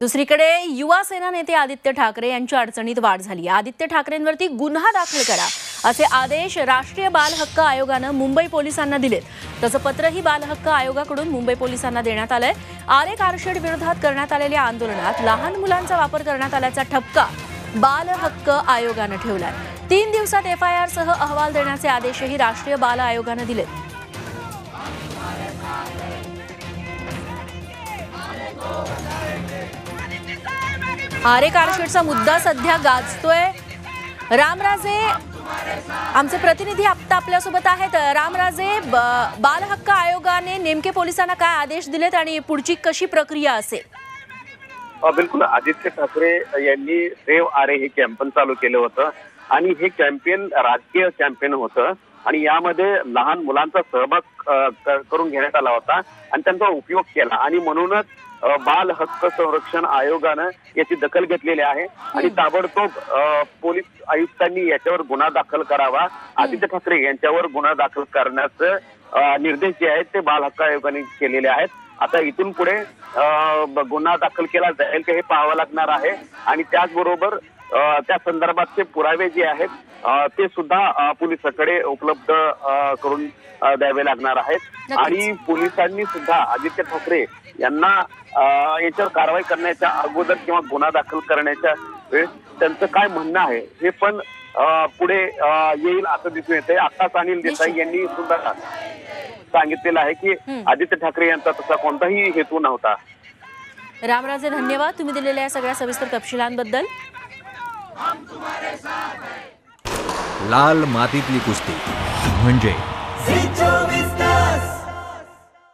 दुसरीकडे युवा सेना नेते आदित्य ठाकरे यांच्या अडचणीत वाढ झाली। आदित्य ठाकरेंवरती गुन्हा दाखल करा असे आदेश राष्ट्रीय बाल हक्क आयोगाने मुंबई पोलिसांना दिलेत। तसं पत्रही बाल हक्क आयोगाकडून मुंबई पोलिसांना देण्यात आलंय। आरे कारशेड विरोधात करण्यात आलेल्या आंदोलनात लहान मुलांचा वापर करण्यात आल्याचा ठपका बाल हक्क आयोगाने ठेवलाय। 3 दिवसात FIR सह अहवाल देण्याचे आदेशही राष्ट्रीय बाल आयोगाने दिलेत। आरे कारशेडचा मुद्दा सध्या गाजतोय। रामराजे आमचे प्रतिनिधी आता आपल्यासोबत आहेत। रामराजे, बाल हक्क आयोगाने नेमके पोलिसांना काय आदेश दिलेत आणि पुढची कशी प्रक्रिया असेल? बिलकुल, आदित्य ठाकरे यांनी सेव्ह आरे हे कॅम्पेन चालू केलं होतं आणि हे कॅम्पेन राजकीय कॅम्पेन होतं आणि यामध्ये लहान मुलांचा सहभाग करून घेण्यात आला होता आणि त्यांचा उपयोग केला आणि म्हणूनच बाल हक्क संरक्षण आयोगानं याची दखल घेतलेली आहे आणि ताबडतोब पोलीस आयुक्तांनी याच्यावर गुन्हा दाखल करावा। आदित्य ठाकरे यांच्यावर गुन्हा दाखल करण्याचे निर्देश जे आहेत ते बाल हक्क आयोगाने केलेले आहेत। आता इथून पुढे गुन्हा दाखल केला जाईल का हे पाहावं लागणार आहे आणि त्याचबरोबर त्या संदर्भातचे पुरावे जे आहेत ते सुद्धा पोलिसांकडे उपलब्ध करून द्यावे लागणार आहेत आणि पोलिसांनी सुद्धा आदित्य ठाकरे यांना याच्यावर कारवाई करण्याच्या अगोदर किंवा गुन्हा दाखल करण्याच्या वेळेस त्यांचं काय म्हणणं आहे हे पण पुढे येईल असं दिसून येते। आताच अनिल देसाई यांनी सुद्धा सांगितलेलं आहे की आदित्य ठाकरे यांचा तसा कोणताही हेतू नव्हता। रामराजे, धन्यवाद तुम्ही दिलेल्या सगळ्या सविस्तर तपशिलांबद्दल। लाल मातीतली कुस्ती म्हणजे